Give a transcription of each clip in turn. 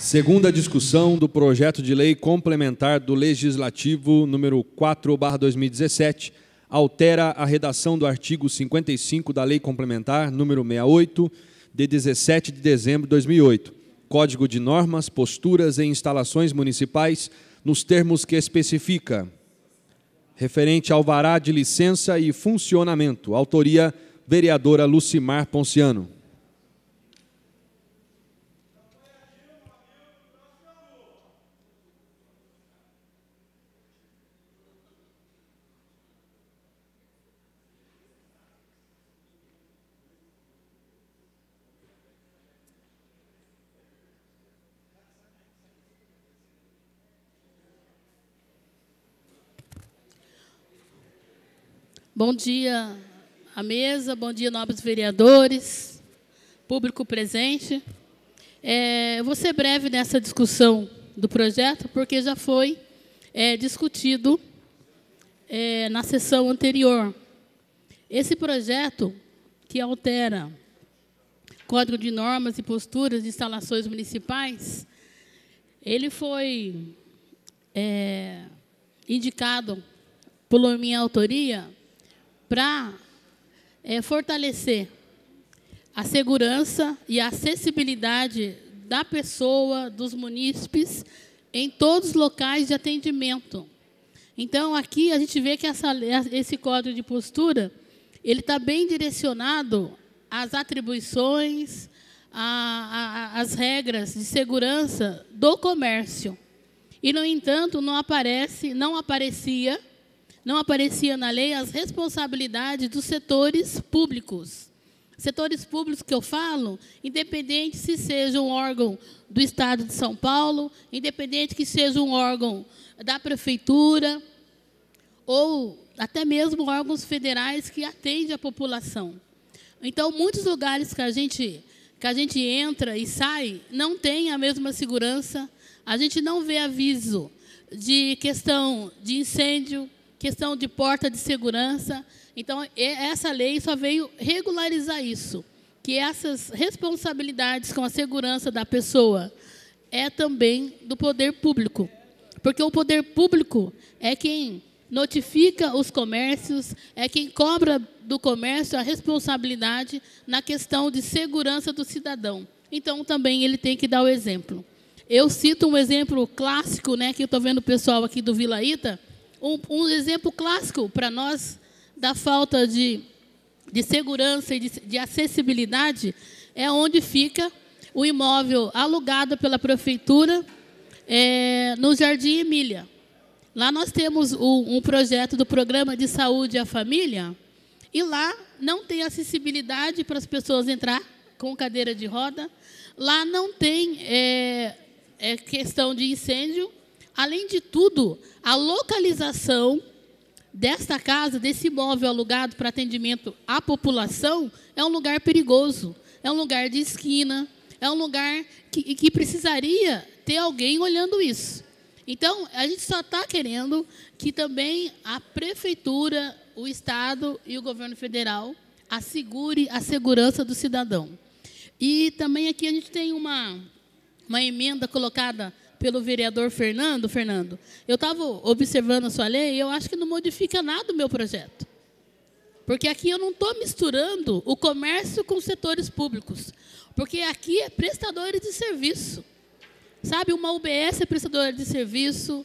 Segunda discussão do projeto de lei complementar do Legislativo número 4/2017, altera a redação do artigo 55 da Lei Complementar número 68, de 17 de dezembro de 2008, Código de Normas, Posturas e Instalações Municipais, nos termos que especifica. Referente ao alvará de licença e funcionamento. Autoria, vereadora Lucimar Ponciano. Bom dia à mesa, bom dia, nobres vereadores, público presente. Eu vou ser breve nessa discussão do projeto, porque já foi discutido na sessão anterior. Esse projeto, que altera Código de Normas e Posturas de Instalações Municipais, ele foi indicado por minha autoria para fortalecer a segurança e a acessibilidade da pessoa, dos munícipes, em todos os locais de atendimento. Então, aqui a gente vê que esse código de postura ele está bem direcionado às atribuições, às regras de segurança do comércio. E, no entanto, não aparecia na lei as responsabilidades dos setores públicos. Setores públicos que eu falo, independente se seja um órgão do Estado de São Paulo, independente que seja um órgão da Prefeitura, ou até mesmo órgãos federais que atendem a população. Então, muitos lugares que a gente entra e sai não tem a mesma segurança, a gente não vê aviso de questão de incêndio, questão de porta de segurança. Então, essa lei só veio regularizar isso, que essas responsabilidades com a segurança da pessoa é também do poder público. Porque o poder público é quem notifica os comércios, é quem cobra do comércio a responsabilidade na questão de segurança do cidadão. Então, também ele tem que dar o exemplo. Eu cito um exemplo clássico, que eu estou vendo o pessoal aqui do Vila Ita, um exemplo clássico para nós da falta de segurança e de acessibilidade é onde fica o imóvel alugado pela Prefeitura no Jardim Emília. Lá nós temos um projeto do Programa de Saúde à Família e lá não tem acessibilidade para as pessoas entrar com cadeira de roda. Lá não tem questão de incêndio. Além de tudo, a localização desta casa, desse imóvel alugado para atendimento à população, é um lugar perigoso, é um lugar de esquina, é um lugar que precisaria ter alguém olhando isso. Então, a gente só está querendo que também a Prefeitura, o Estado e o Governo Federal assegure a segurança do cidadão. E também aqui a gente tem uma emenda colocada pelo vereador Fernando. Fernando, eu estava observando a sua lei e eu acho que não modifica nada o meu projeto. Porque aqui eu não estou misturando o comércio com os setores públicos. Porque aqui é prestadores de serviço. Sabe, uma UBS é prestadora de serviço,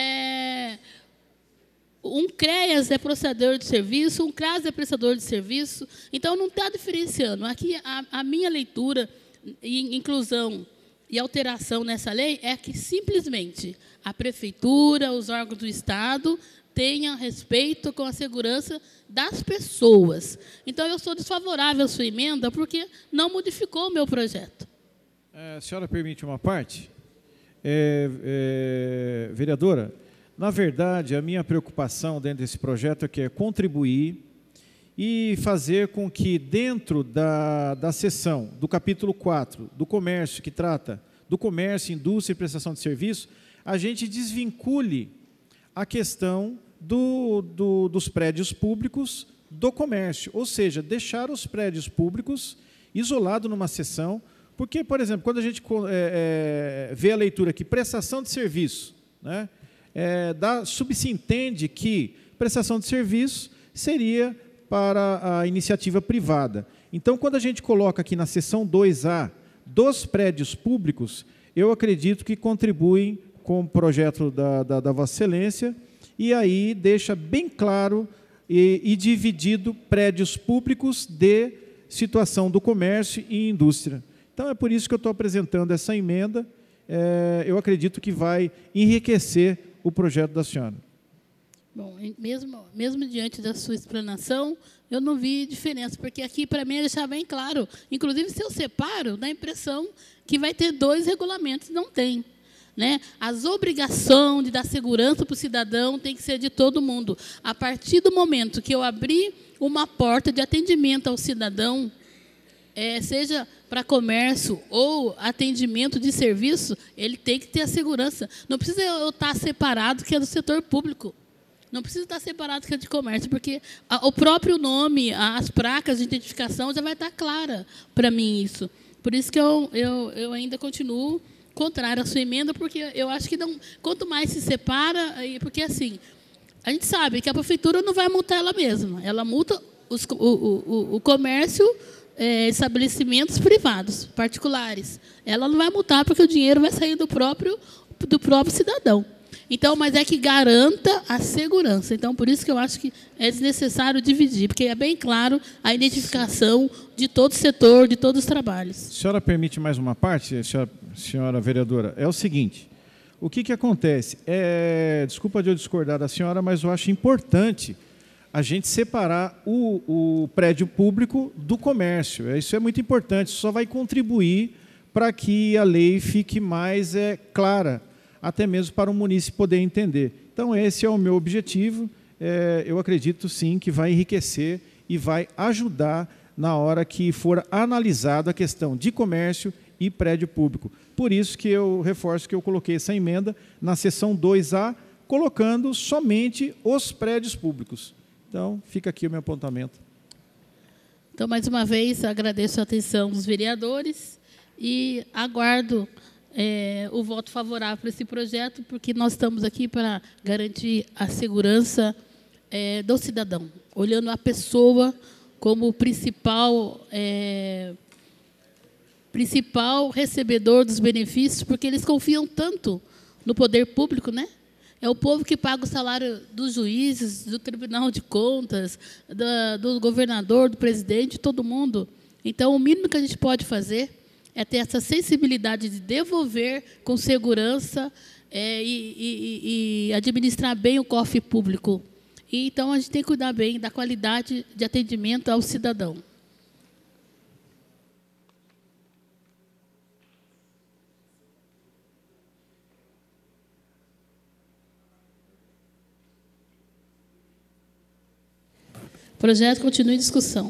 um CREAS é prestador de serviço, um CRAS é prestador de serviço. Então, não está diferenciando. Aqui, a minha leitura e inclusão e alteração nessa lei é que, simplesmente, a Prefeitura, os órgãos do Estado tenham respeito com a segurança das pessoas. Então, eu sou desfavorável à sua emenda porque não modificou o meu projeto. A senhora permite uma parte? Vereadora, na verdade, a minha preocupação dentro desse projeto é contribuir e fazer com que, dentro da seção do capítulo 4 do comércio, que trata do comércio, indústria e prestação de serviço, a gente desvincule a questão dos prédios públicos do comércio, ou seja, deixar os prédios públicos isolados numa seção Porque, por exemplo, quando a gente vê a leitura aqui, prestação de serviço, né, subse-entende que prestação de serviço seria para a iniciativa privada. Então, quando a gente coloca aqui na seção 2A dos prédios públicos, eu acredito que contribuem com o projeto da Vossa Excelência, e aí deixa bem claro e dividido prédios públicos de situação do comércio e indústria. Então, é por isso que eu estou apresentando essa emenda. Eu acredito que vai enriquecer o projeto da senhora. Bom, mesmo diante da sua explanação, eu não vi diferença, porque aqui, para mim, deixar bem claro. Inclusive, se eu separo, dá a impressão que vai ter 2 regulamentos, não tem. Né? As obrigações de dar segurança para o cidadão tem que ser de todo mundo. A partir do momento que eu abrir uma porta de atendimento ao cidadão, seja para comércio ou atendimento de serviço, ele tem que ter a segurança. Não precisa eu estar separado, que é do setor público. Não precisa estar separado, que é de comércio, porque o próprio nome, as placas de identificação já vai estar clara para mim isso. Por isso que eu ainda continuo contrário à sua emenda, porque eu acho que não, quanto mais se separa, porque assim, a gente sabe que a prefeitura não vai multar ela mesma, ela multa o comércio, estabelecimentos privados, particulares. Ela não vai multar porque o dinheiro vai sair do próprio cidadão. Então, mas é que garanta a segurança. Então, por isso que eu acho que é desnecessário dividir, porque é bem claro a identificação de todo o setor, de todos os trabalhos. A senhora permite mais uma parte, senhora vereadora? É o seguinte, o que acontece? Desculpa de eu discordar da senhora, mas eu acho importante a gente separar o prédio público do comércio. Isso é muito importante, isso só vai contribuir para que a lei fique mais clara, até mesmo para o munícipe poder entender. Então, esse é o meu objetivo. Eu acredito, sim, que vai enriquecer e vai ajudar na hora que for analisada a questão de comércio e prédio público. Por isso que eu reforço que eu coloquei essa emenda na seção 2A, colocando somente os prédios públicos. Então, fica aqui o meu apontamento. Então, mais uma vez, agradeço a atenção dos vereadores e aguardo o voto favorável para esse projeto, porque nós estamos aqui para garantir a segurança do cidadão, olhando a pessoa como o principal recebedor dos benefícios, porque eles confiam tanto no poder público, né? É o povo que paga o salário dos juízes, do Tribunal de Contas, do governador, do presidente, de todo mundo. Então, o mínimo que a gente pode fazer é ter essa sensibilidade de devolver com segurança e administrar bem o cofre público. E, então, a gente tem que cuidar bem da qualidade de atendimento ao cidadão. O projeto continua em discussão.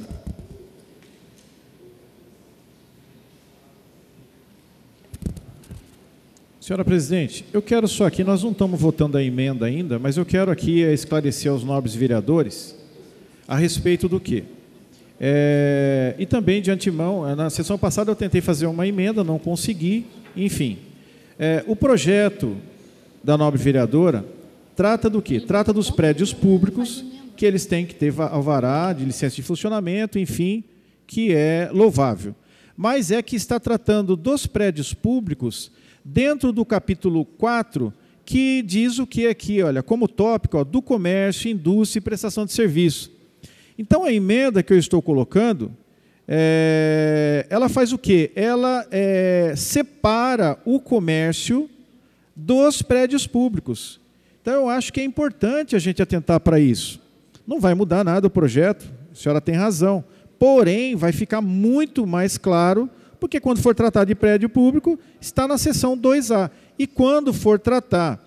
Senhora presidente, eu quero só aqui, nós não estamos votando a emenda ainda, mas eu quero aqui esclarecer aos nobres vereadores a respeito do quê? E também, de antemão, na sessão passada eu tentei fazer uma emenda, não consegui, enfim. O projeto da nobre vereadora trata do quê? Trata dos prédios públicos, que eles têm que ter alvará de licença de funcionamento, enfim, que é louvável. Mas é que está tratando dos prédios públicos dentro do capítulo 4, que diz o que aqui, olha, como tópico, do comércio, indústria e prestação de serviço. Então, a emenda que eu estou colocando, ela faz o quê? Ela separa o comércio dos prédios públicos. Então, eu acho que é importante a gente atentar para isso. Não vai mudar nada o projeto, a senhora tem razão. Porém, vai ficar muito mais claro, porque quando for tratar de prédio público, está na seção 2A. E quando for tratar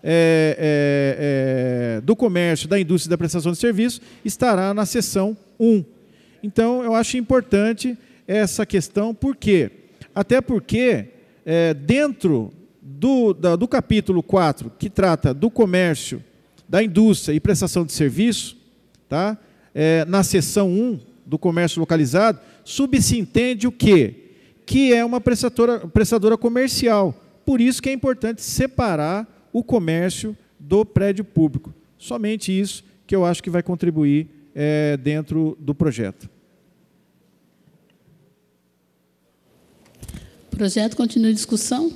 do comércio, da indústria e da prestação de serviço, estará na seção 1. Então, eu acho importante essa questão, por quê? Até porque, dentro do capítulo 4, que trata do comércio, da indústria e prestação de serviço, tá? Na seção 1 do comércio localizado, subse-entende o quê? que é uma prestadora comercial. Por isso que é importante separar o comércio do prédio público. Somente isso que eu acho que vai contribuir dentro do projeto. O projeto continua em discussão.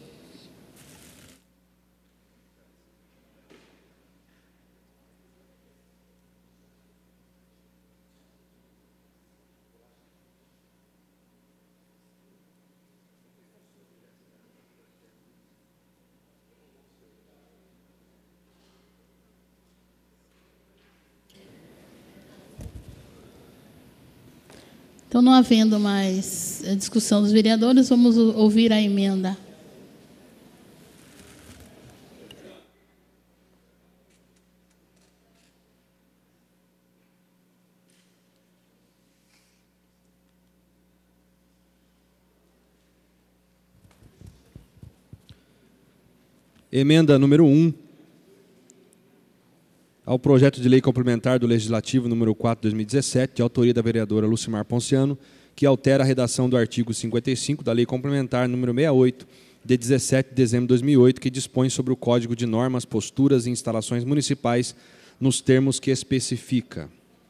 Então, não havendo mais discussão dos vereadores, vamos ouvir a emenda. Emenda número 1 ao projeto de lei complementar do Legislativo número 4 de 2017, de autoria da vereadora Lucimar Ponciano, que altera a redação do artigo 55 da lei complementar número 68, de 17 de dezembro de 2008, que dispõe sobre o Código de Normas, Posturas e Instalações Municipais, nos termos que especifica.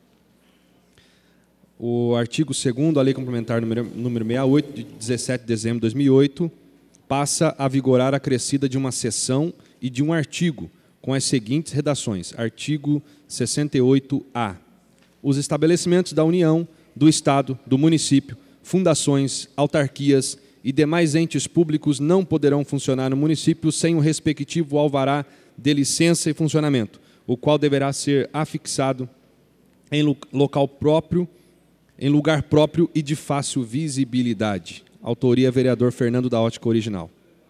O artigo 2º da lei complementar número 68, de 17 de dezembro de 2008, passa a vigorar acrescida de uma seção e de um artigo, com as seguintes redações. Artigo 68-A. Os estabelecimentos da União, do Estado, do município, fundações, autarquias e demais entes públicos não poderão funcionar no município sem o respectivo alvará de licença e funcionamento, o qual deverá ser afixado em lugar próprio e de fácil visibilidade. Autoria, vereador Fernando da Ótica Original.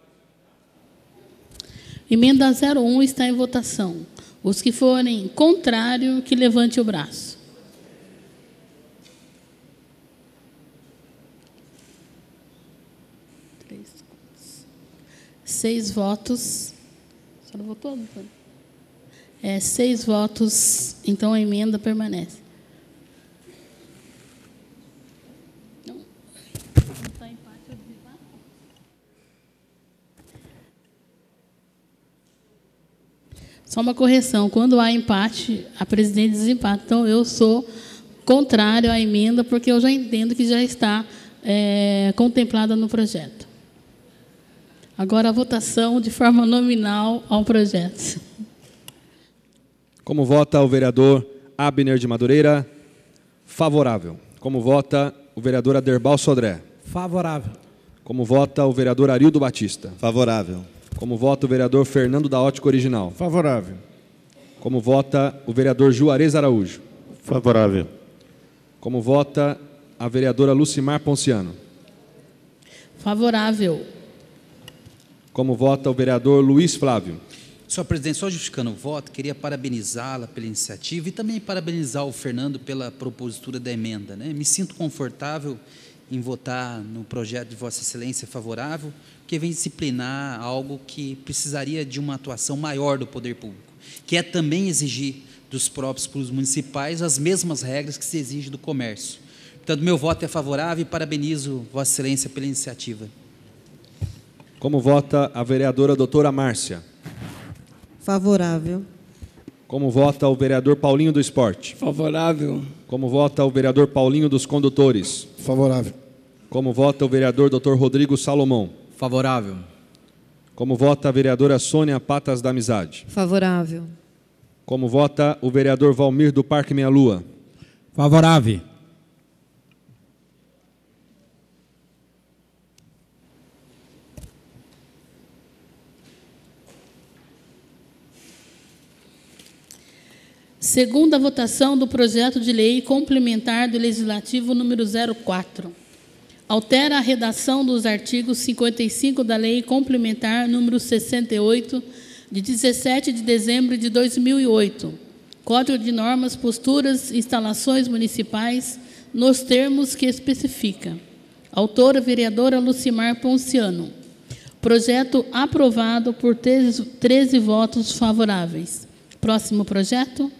Emenda 01 está em votação. Os que forem contrário, que levante o braço. Seis votos. Só não votou? 6 votos, então a emenda permanece. Não. Está empate ou desempate? Só uma correção, quando há empate, a presidente desempata. Então, eu sou contrário à emenda, porque eu já entendo que já está contemplada no projeto. Agora, a votação de forma nominal ao projeto. Como vota o vereador Abner de Madureira? Favorável. Como vota o vereador Aderbal Sodré? Favorável. Como vota o vereador Arildo Batista? Favorável. Como vota o vereador Fernando da Ótica Original? Favorável. Como vota o vereador Juarez Araújo? Favorável. Como vota a vereadora Lucimar Ponciano? Favorável. Como vota o vereador Luiz Flávio? Senhor presidente, só justificando o voto, queria parabenizá-la pela iniciativa e também parabenizar o Fernando pela propositura da emenda, né? Me sinto confortável em votar no projeto de Vossa Excelência favorável, porque vem disciplinar algo que precisaria de uma atuação maior do poder público, que é também exigir dos próprios públicos municipais as mesmas regras que se exige do comércio. Portanto, meu voto é favorável e parabenizo Vossa Excelência pela iniciativa. Como vota a vereadora doutora Márcia? Favorável. Como vota o vereador Paulinho do Esporte? Favorável. Como vota o vereador Paulinho dos Condutores? Favorável. Como vota o vereador Dr. Rodrigo Salomão? Favorável. Como vota a vereadora Sônia Patas da Amizade? Favorável. Como vota o vereador Valmir do Parque Meia Lua? Favorável. Segunda votação do projeto de lei complementar do Legislativo número 04. Altera a redação dos artigos 55 da Lei Complementar número 68, de 17 de dezembro de 2008, Código de Normas, Posturas e Instalações Municipais, nos termos que especifica. Autora, vereadora Lucimar Ponciano. Projeto aprovado por 13 votos favoráveis. Próximo projeto.